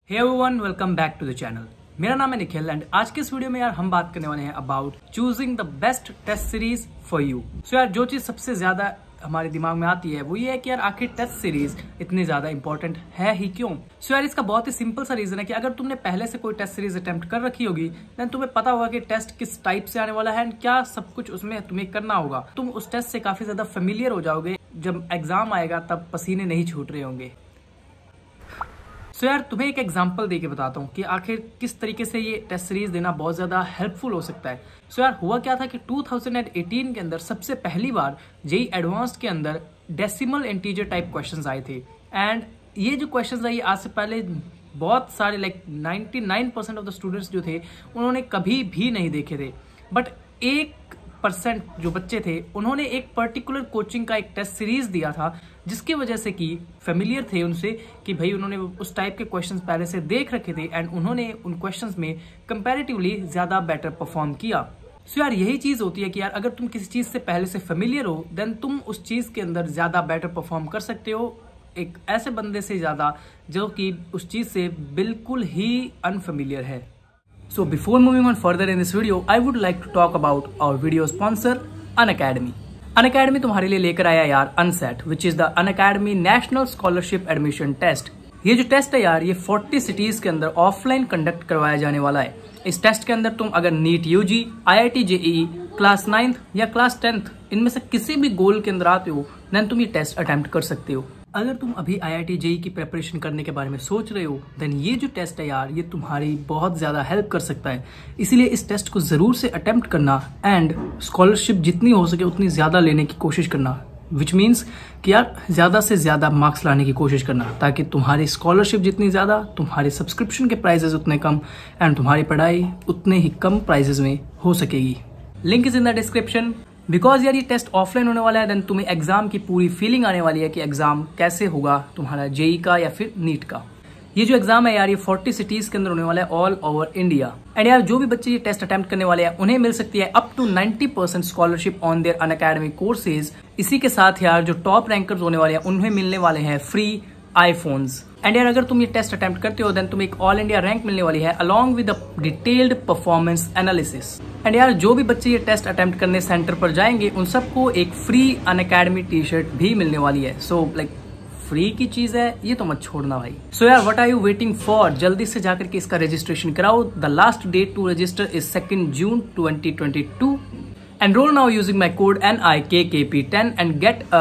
Hey everyone, welcome back to the channel. मेरा नाम है निखिल एंड आज के इस वीडियो में यार हम बात करने वाले हैं about choosing the best test series for you. So यार जो चीज सबसे ज्यादा हमारे दिमाग में आती है वो ये है कि यार आखिर टेस्ट सीरीज इतनी ज्यादा इंपॉर्टेंट है ही क्यों। सो यार इसका बहुत ही सिंपल सा रीजन है कि अगर तुमने पहले से कोई टेस्ट सीरीज अटेम्प्ट कर रखी होगी देन तुम्हें पता होगा कि टेस्ट किस टाइप से आने वाला है एंड क्या सब कुछ उसमें तुम्हें करना होगा। तुम उस टेस्ट से काफी ज्यादा फेमिलियर हो जाओगे, जब एग्जाम आएगा तब पसीने नहीं छूट रहे होंगे। सो यार तुम्हें एक एग्जांपल देके बताता हूँ कि आखिर किस तरीके से ये टेस्ट सीरीज देना बहुत ज्यादा हेल्पफुल हो सकता है। सो यार हुआ क्या था कि 2018 के अंदर सबसे पहली बार जेईई एडवांस्ड के अंदर डेसिमल इंटीजर टाइप क्वेश्चंस आए थे एंड ये जो क्वेश्चंस आई आज से पहले बहुत सारे 99% ऑफ द स्टूडेंट्स जो थे उन्होंने कभी भी नहीं देखे थे। बट 1% जो बच्चे थे उन्होंने एक पर्टिकुलर कोचिंग का एक टेस्ट सीरीज दिया था जिसकी वजह से कि फेमिलियर थे उनसे कि भाई उन्होंने उस टाइप के क्वेश्चंस पहले से देख रखे थे एंड उन्होंने उन क्वेश्चंस में कंपैरेटिवली ज्यादा बेटर परफॉर्म किया। सो यार यही चीज होती है कि यार अगर तुम किसी चीज से पहले से फेमिलियर हो देन तुम उस चीज के अंदर ज्यादा बेटर परफॉर्म कर सकते हो एक ऐसे बंदे से ज्यादा जो कि उस चीज से बिल्कुल ही अनफेमिलियर है। So before moving on further in this video, I would like to talk about our video sponsor, Unacademy. Unacademy तुम्हारे लिए लेकर आया यार Unset, which is the Unacademy National Scholarship Admission Test। ये जो टेस्ट है यार ये 40 सिटीज के अंदर ऑफलाइन कंडक्ट करवाया जाने वाला है। इस टेस्ट के अंदर तुम अगर NEET UG, IIT JEE, class 9th या क्लास 10th इनमें से किसी भी गोल के अंदर आते हो देन तुम ये टेस्ट अटेम्प्ट कर सकते हो। अगर तुम अभी IIT JEE की प्रिपरेशन करने के बारे में सोच रहे हो देन ये जो टेस्ट है यार ये तुम्हारी बहुत ज्यादा हेल्प कर सकता है, इसीलिए इस टेस्ट को जरूर से अटेम्प्ट करना एंड स्कॉलरशिप जितनी हो सके उतनी ज्यादा लेने की कोशिश करना, विच मीन्स कि यार ज्यादा से ज्यादा मार्क्स लाने की कोशिश करना ताकि तुम्हारी स्कॉलरशिप जितनी ज्यादा, तुम्हारे सब्सक्रिप्शन के प्राइजेस उतने कम एंड तुम्हारी पढ़ाई उतने ही कम प्राइजेस में हो सकेगी। Link is in the description. Because यार ये टेस्ट ऑफलाइन होने वाला है देन तुम्हें एग्जाम की पूरी फीलिंग आने वाली है कि एग्जाम कैसे होगा तुम्हारा जेईई का या फिर नीट का। ये जो एग्जाम है यार ये 40 सिटीज के अंदर होने वाला है ऑल ओवर इंडिया एंड यार जो भी बच्चे ये टेस्ट अटेम्प्ट करने वाले हैं उन्हें मिल सकती है up to 90% scholarship on their Unacademy courses. इसी के साथ यार जो टॉप रैंकर्स होने वाले हैं उन्हें मिलने वाले हैं फ्री आईफोन्स एंड यार अगर तुम ये टेस्ट अटेम्प्ट करते हो देन तुम्हें एक ऑल इंडिया रैंक मिलने वाली है along with detailed performance analysis. And यार जो भी बच्चे ये टेस्ट अटेम्प्ट करने सेंटर पर जाएंगे उन सबको एक फ्री अनअकैडमी टी शर्ट भी मिलने वाली है। सो फ्री की चीज है ये तो मत छोड़ना भाई। सो यार what are you waiting for, जल्दी से जाकर के इसका रजिस्ट्रेशन कराओ। The last date to register is 2 June 2022। Enroll now using my code NIKKP10 and get a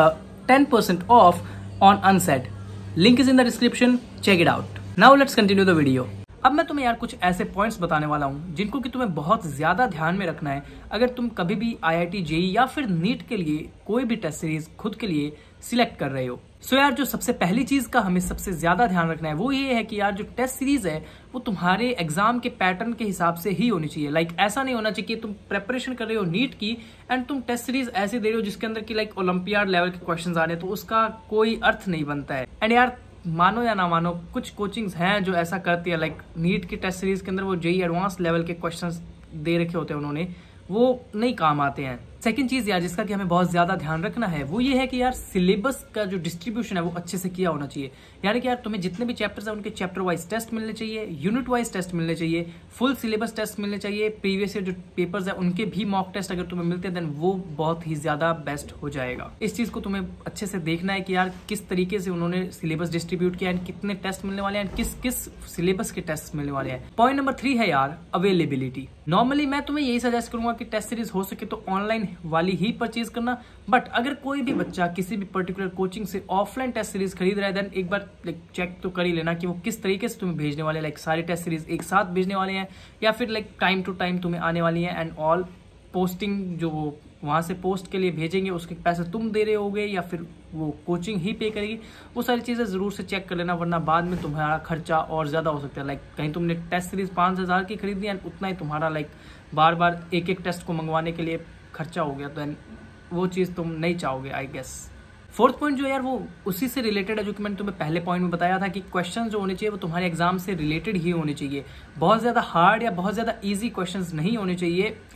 10% off on Unset। Link is in the description, check it out. Now let's continue the video. अब मैं तुम्हें यार कुछ ऐसे points बताने वाला हूँ जिनको कि तुम्हें बहुत ज्यादा ध्यान में रखना है अगर तुम कभी भी IIT JEE या फिर नीट के लिए कोई भी टेस्ट सीरीज खुद के लिए सिलेक्ट कर रहे हो। सो यार जो सबसे पहली चीज का हमें सबसे ज्यादा ध्यान रखना है वो ये है कि यार जो टेस्ट सीरीज है वो तुम्हारे एग्जाम के पैटर्न के हिसाब से ही होनी चाहिए। ऐसा नहीं होना चाहिए कि तुम प्रेपरेशन कर रहे हो नीट की एंड तुम टेस्ट सीरीज ऐसे दे रहे हो जिसके अंदर की ओलंपियाड लेवल के क्वेश्चन आ रहे हैं, तो उसका कोई अर्थ नहीं बनता है। एंड यार मानो या ना मानो कुछ कोचिंग्स हैं जो ऐसा करती है नीट की टेस्ट सीरीज के अंदर वो जेईई एडवांस लेवल के क्वेश्चंस दे रखे होते हैं उन्होंने, वो नहीं काम आते हैं। सेकंड चीज यार जिसका कि हमें बहुत ज्यादा ध्यान रखना है वो ये है कि यार सिलेबस का जो डिस्ट्रीब्यूशन है वो अच्छे से किया होना चाहिए। यानी कि यार तुम्हें जितने भी चैप्टर्स है उनके चैप्टर वाइज टेस्ट मिलने चाहिए, यूनिट वाइज टेस्ट मिलने चाहिए, फुल सिलेबस टेस्ट मिलने चाहिए, प्रीवियस ईयर जो पेपर्स है उनके भी मॉक टेस्ट अगर तुम्हें मिलते हैं देन वो बहुत ही ज्यादा बेस्ट हो जाएगा। इस चीज को तुम्हें अच्छे से देखना है कि यार किस तरीके से उन्होंने सिलेबस डिस्ट्रीब्यूट किया है, कितने टेस्ट मिलने वाले हैं, किस किस सिलेबस के टेस्ट मिलने वाले हैं। पॉइंट नंबर 3 है यार अवेलेबिलिटी। नॉर्मली मैं तुम्हें यही सजेस्ट करूंगा कि टेस्ट सीरीज हो सके तो ऑनलाइन वाली ही परचेज करना, बट अगर कोई भी बच्चा किसी भी पर्टिकुलर कोचिंग से ऑफलाइन टेस्ट सीरीज खरीद रहा है देन एक बार चेक तो कर ही लेना कि वो किस तरीके से तुम्हें भेजने वाले, सारी टेस्ट सीरीज एक साथ भेजने वाले हैं या फिर टाइम टू टाइम तुम्हें आने वाली है एंड ऑल पोस्टिंग जो वो वहां से पोस्ट के लिए भेजेंगे उसके पैसे तुम दे रहे होगे या फिर वो कोचिंग ही पे करेगी। वो सारी चीजें जरूर से चेक कर लेना वरना बाद में तुम्हारा खर्चा और ज्यादा हो सकता है। कहीं तुमने टेस्ट सीरीज 5,000 की खरीदी एंड उतना ही तुम्हारा बार बार एक एक टेस्ट को मंगवाने के लिए खर्चा हो गया, तो वो चीज तुम नहीं चाहोगे आई गेस। फोर्थ पॉइंट जो यार वो उसी से रिलेटेड है जो कि मैंने तुम्हें पहले पॉइंट में बताया था कि क्वेश्चंस जो होने चाहिए वो तुम्हारे एग्जाम से रिलेटेड ही होने चाहिए। बहुत ज्यादा हार्ड या बहुत ज्यादा इजी क्वेश्चंस नहीं होने चाहिए।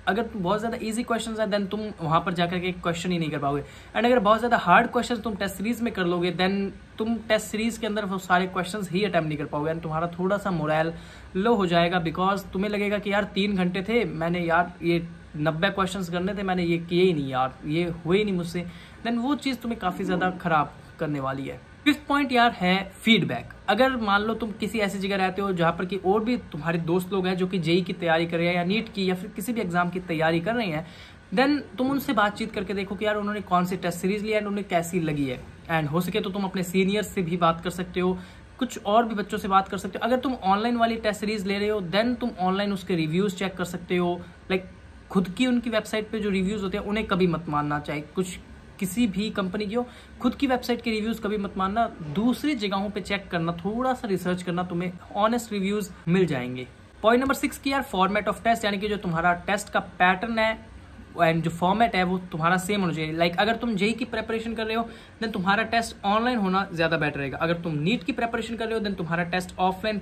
अगर बहुत ज़्यादा इजी क्वेश्चंस है देन तुम वहाँ पर जाकर के क्वेश्चन ही नहीं कर पाओगे, एंड अगर बहुत ज़्यादा हार्ड क्वेश्चन तुम टेस्ट सीरीज में कर लोगे देन तुम टेस्ट सीरीज के अंदर वो सारे क्वेश्चंस ही अटेम्प्ट नहीं कर पाओगे, एंड तुम्हारा थोड़ा सा मोरल लो हो जाएगा, बिकॉज तुम्हें लगेगा कि यार 3 घंटे थे, मैंने यार ये 90 क्वेश्चंस करने थे, मैंने ये किए ही नहीं यार, ये हुए ही नहीं मुझसे, देन वो चीज़ तुम्हें काफ़ी ज़्यादा खराब करने वाली है। 5th पॉइंट यार है फीडबैक। अगर मान लो तुम किसी ऐसी जगह रहते हो जहाँ पर कि और भी तुम्हारे दोस्त लोग हैं जो कि जेई की तैयारी कर रहे हैं या नीट की या फिर किसी भी एग्जाम की तैयारी कर रहे हैं, देन तुम उनसे बातचीत करके देखो कि यार उन्होंने कौन सी टेस्ट सीरीज ली है एंड उन्हें कैसी लगी है, एंड हो सके तो तुम अपने सीनियर्स से भी बात कर सकते हो, कुछ और भी बच्चों से बात कर सकते हो। अगर तुम ऑनलाइन वाली टेस्ट सीरीज ले रहे हो देन तुम ऑनलाइन उसके रिव्यूज चेक कर सकते हो, लाइक खुद की उनकी वेबसाइट पे जो रिव्यूज होते हैं उन्हें कभी मत मानना, चाहे कुछ किसी भी कंपनी की हो, खुद की वेबसाइट के रिव्यूज कभी मत मानना, दूसरी जगहों पे चेक करना, थोड़ा सा रिसर्च करना, तुम्हें ऑनेस्ट रिव्यूज मिल जाएंगे। पॉइंट नंबर 6 की यार फॉर्मेट ऑफ टेस्ट, यानी कि जो तुम्हारा टेस्ट का पैटर्न है एंड जो फॉर्मेट है वो तुम्हारा सेम होना चाहिए। लाइक अगर तुम जेई की प्रेपरेशन कर रहे हो देन तुम्हारा टेस्ट ऑनलाइन होना ज्यादा बेटर रहेगा, अगर तुम नीट की प्रेपरेशन कर रहे हो देन तुम्हारा टेस्ट ऑफलाइन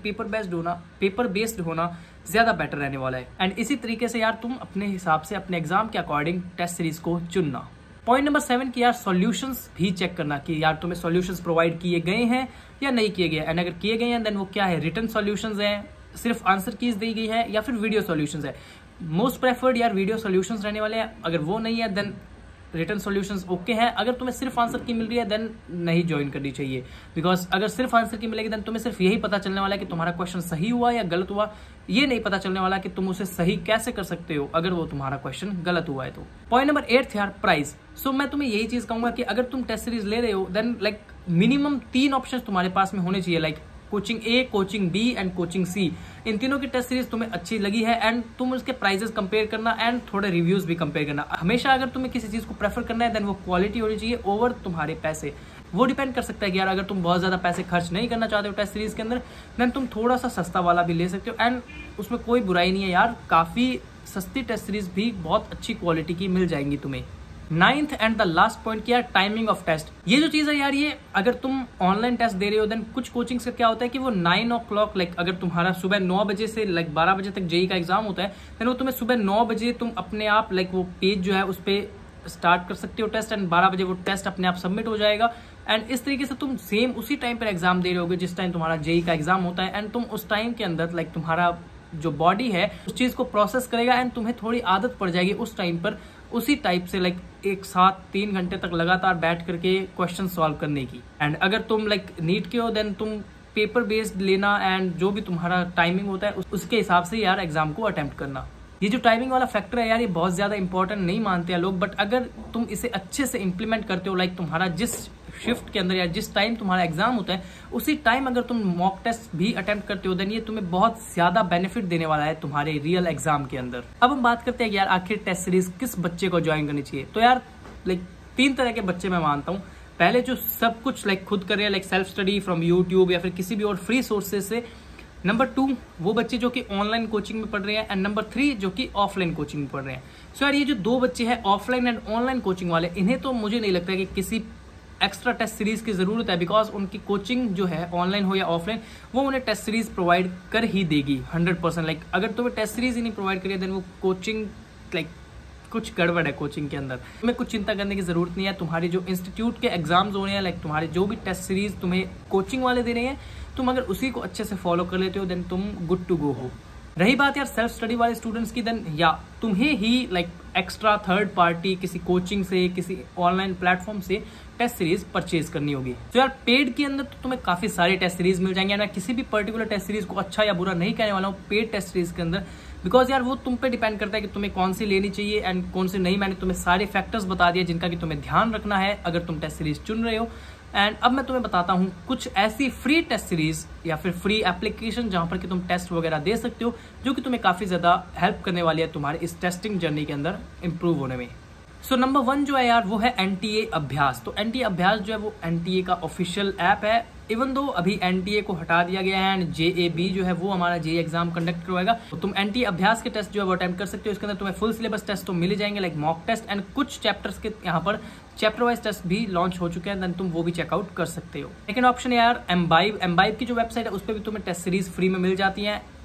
पेपर बेस्ड होना ज्यादा बेटर रहने वाला है, एंड इसी तरीके से यार तुम अपने हिसाब से अपने एग्जाम के अकॉर्डिंग टेस्ट सीरीज को चुनना। पॉइंट नंबर 7 की यार सॉल्यूशंस भी चेक करना कि यार तुम्हें सॉल्यूशंस प्रोवाइड किए गए हैं या नहीं किए गए, एंड अगर किए गए हैं देन वो क्या है, रिटन सॉल्यूशंस हैं, सिर्फ आंसर कीज दी गई है या फिर वीडियो सॉल्यूशंस है। मोस्ट प्रेफर्ड यार वीडियो सॉल्यूशंस रहने वाले हैं, अगर वो नहीं है देन रिटन सॉल्यूशंस ओके हैं। अगर तुम्हें सिर्फ आंसर की मिल रही है देन नहीं ज्वाइन करनी चाहिए, बिकॉज अगर सिर्फ आंसर की मिलेगी देन तुम्हें सिर्फ यही पता चलने वाला है कि तुम्हारा क्वेश्चन सही हुआ या गलत हुआ, ये नहीं पता चलने वाला कि तुम उसे सही कैसे कर सकते हो अगर वो तुम्हारा क्वेश्चन गलत हुआ है तो। पॉइंट नंबर 8 यार प्राइस। सो मैं तुम्हें यही चीज कहूंगा कि अगर तुम टेस्ट सीरीज ले रहे हो देन लाइक मिनिमम 3 ऑप्शन तुम्हारे पास में होने चाहिए, like coaching A, coaching B and coaching C. इन तीनों की टेस्ट सीरीज तुम्हें अच्छी लगी है एंड तुम उसके प्राइजेस कंपेयर करना एंड थोड़े रिव्यूज भी कंपेयर करना। हमेशा अगर तुम्हें किसी चीज को प्रेफर करना है देन वो क्वालिटी होनी चाहिए ओवर तुम्हारे पैसे। वो डिपेंड कर सकता है कि यार अगर तुम बहुत ज्यादा पैसे खर्च नहीं करना चाहते हो टेस्ट सीरीज के अंदर देन तुम थोड़ा सा सस्ता वाला भी ले सकते हो, एंड उसमें कोई बुराई नहीं है यार, काफी सस्ती टेस्ट सीरीज भी बहुत अच्छी क्वालिटी की मिल जाएंगी तुम्हें। 9th and the last point किया टाइमिंग ऑफ टेस्ट। ये जो चीज है यार, ये अगर तुम ऑनलाइन टेस्ट दे रहे हो देन कुछ कोचिंग्स का क्या होता है कि वो 9 o'clock लाइक अगर तुम्हारा सुबह 9 बजे से लाइक 12 बजे तक जेई का एग्जाम होता है देन वो तुम्हें सुबह 9 बजे तुम अपने आप लाइक वो पेज जो है उस पर स्टार्ट कर सकते हो टेस्ट, एंड 12 बजे वो टेस्ट अपने आप सबमिट हो जाएगा, एंड इस तरीके से तुम सेम उसी टाइम पर एग्जाम दे रहे होगे जिस टाइम तुम्हारा जेई का एग्जाम होता है, एंड तुम उस टाइम के अंदर लाइक तुम्हारा जो बॉडी है उस चीज को प्रोसेस करेगा एंड तुम्हें थोड़ी आदत पड़ जाएगी उस टाइम पर उसी टाइप से लाइक एक साथ 3 घंटे तक लगातार बैठ करके क्वेश्चन सॉल्व करने की। एंड अगर तुम लाइक नीट के हो देन तुम पेपर बेस्ड लेना एंड जो भी तुम्हारा टाइमिंग होता है उसके हिसाब से यार एग्जाम को अटेम्प्ट करना। ये जो टाइमिंग वाला फैक्टर है यार ये बहुत ज्यादा इंपॉर्टेंट नहीं मानते हैं लोग, बट अगर तुम इसे अच्छे से इंप्लीमेंट करते हो लाइक तुम्हारा जिस शिफ्ट के अंदर या जिस टाइम तुम्हारा एग्जाम होता है उसी टाइम अगर तुम मॉक टेस्ट भी अटेम्प्ट करते हो देन ये तुम्हें बहुत ज्यादा बेनिफिट देने वाला है तुम्हारे रियल एग्जाम के अंदर। अब हम बात करते हैं कि यार आखिर टेस्ट सीरीज किस बच्चे को ज्वाइन करनी चाहिए। तो यार लाइक 3 तरह के बच्चे मैं मानता हूँ। पहले जो सब कुछ लाइक खुद कर रहे हैं like self study from YouTube या फिर किसी भी और फ्री सोर्सेज से। नंबर 2 वो बच्चे जो कि ऑनलाइन कोचिंग में पढ़ रहे हैं, एंड नंबर 3 जो कि ऑफलाइन कोचिंग में पढ़ रहे हैं। सो यार ये जो 2 बच्चे हैं ऑफलाइन एंड ऑनलाइन कोचिंग वाले, इन्हें तो मुझे नहीं लगता कि किसी एक्स्ट्रा टेस्ट सीरीज की जरूरत है, बिकॉज उनकी कोचिंग जो है ऑनलाइन हो या ऑफलाइन वो उन्हें टेस्ट सीरीज प्रोवाइड कर ही देगी 100%। लाइक अगर तुम्हें टेस्ट सीरीज ही नहीं प्रोवाइड करिए देन वो कोचिंग लाइक कुछ गड़बड़ है कोचिंग के अंदर। तुम्हें कुछ चिंता करने की जरूरत नहीं है। तुम्हारी जो इंस्टीट्यूट के एग्जाम्स हो रहे हैं लाइक तुम्हारे जो भी टेस्ट सीरीज तुम्हें कोचिंग वाले दे रहे हैं, तुम अगर उसी को अच्छे से फॉलो कर लेते हो देन तुम गुड टू गो हो। रही बात यार सेल्फ स्टडी वाले स्टूडेंट्स की, देन या तुम्हें ही लाइक एक्स्ट्रा थर्ड पार्टी किसी कोचिंग से किसी ऑनलाइन प्लेटफॉर्म से टेस्ट सीरीज परचेज करनी होगी। तो यार पेड के अंदर तो तुम्हें काफी सारे टेस्ट सीरीज मिल जाएंगे। मैं किसी भी पर्टिकुलर टेस्ट सीरीज को अच्छा या बुरा नहीं कहने वाला हूँ पेड टेस्ट सीरीज के अंदर, बिकॉज यार वो तुम पे डिपेंड करता है कि तुम्हें कौन सी लेनी चाहिए एंड कौन सी नहीं। मैंने तुम्हें सारे फैक्टर्स बता दिए जिनका कि तुम्हें ध्यान रखना है अगर तुम टेस्ट सीरीज चुन रहे हो। एंड अब मैं तुम्हें बताता हूँ कुछ ऐसी फ्री टेस्ट सीरीज या फिर फ्री एप्लीकेशन जहां पर कि तुम टेस्ट वगैरह दे सकते हो, जो कि तुम्हें काफी ज्यादा हेल्प करने वाली है तुम्हारे इस टेस्टिंग जर्नी के अंदर इंप्रूव होने में। सो नंबर 1 जो है यार वो है एनटीए अभ्यास। तो एनटीए अभ्यास जो है वो एनटीए का ऑफिशियल ऐप है। इवन दो अभी एनटीए को हटा दिया गया है एंड जेएबी जो है वो हमारा जेई एग्जाम कंडक्ट करवाएगा, तो तुम एनटीए अभ्यास के टेस्ट जो है वो अटेम्प्ट कर सकते हो। इसके अंदर तुम्हें फुल सिलेबस टेस्ट तो मिल जाएंगे लाइक मॉक टेस्ट एंड कुछ चैप्टर्स के यहाँ पर चैप्टर वाइज टेस्ट भी लॉन्च हो चुके हैं, देन तुम वो भी चेकआउट कर सकते हो। सेकंड ऑप्शन है यार एम्बाइब। एम्बाइब की जो वेबसाइट है उस पर भी तुम्हें टेस्ट सीरीज फ्री में मिल जाती है।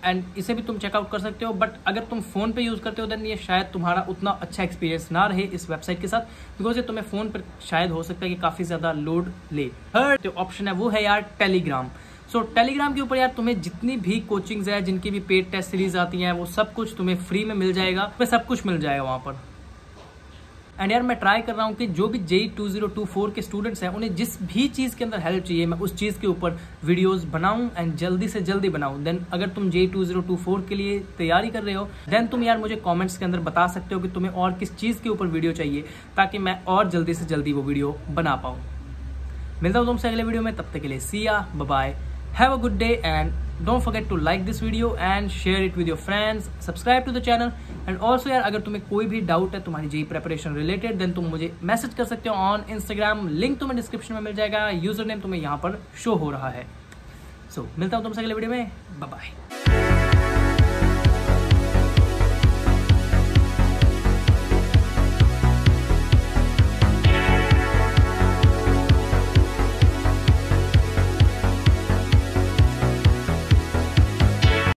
एंड इसे भी तुम चेकआउट कर सकते हो। बट अगर तुम फोन पे यूज करते हो देन ये शायद तुम्हारा उतना अच्छा एक्सपीरियंस ना रहे इस वेबसाइट के साथ, बिकॉज ये तुम्हें फोन पर शायद हो सकता है कि काफी ज्यादा लोड ले। थर्ड जो ऑप्शन है वो है यार टेलीग्राम। सो टेलीग्राम के ऊपर यार तुम्हें जितनी भी कोचिंग्स है, जिनकी भी पेड टेस्ट सीरीज आती हैं, वो सब कुछ तुम्हें फ्री में मिल जाएगा, तुम्हें सब कुछ मिल जाएगा वहां पर। एंड यार मैं ट्राई कर रहा हूँ कि जो भी JEE 2024 के स्टूडेंट्स हैं उन्हें जिस भी चीज़ के अंदर हेल्प चाहिए मैं उस चीज़ के ऊपर वीडियोस बनाऊं एंड जल्दी से जल्दी बनाऊं। देन अगर तुम JEE 2024 के लिए तैयारी कर रहे हो देन तुम यार मुझे कमेंट्स के अंदर बता सकते हो कि तुम्हें और किस चीज़ के ऊपर वीडियो चाहिए, ताकि मैं और जल्दी से जल्दी वो वीडियो बना पाऊँ। मिलता हूँ तुमसे अगले वीडियो में, तब तक के लिए see ya bye, have a good day and don't forget to like this video and share it with your friends, subscribe to the channel and also यार अगर तुम्हें कोई भी डाउट है तुम्हारी JEE प्रिपरेशन रिलेटेड देन तुम मुझे message कर सकते हो ऑन Instagram, लिंक तुम्हें डिस्क्रिप्शन में मिल जाएगा, यूजर नेम तुम्हें यहाँ पर शो हो रहा है। सो मिलता हूँ तुमसे अगले वीडियो में, बाय बाय।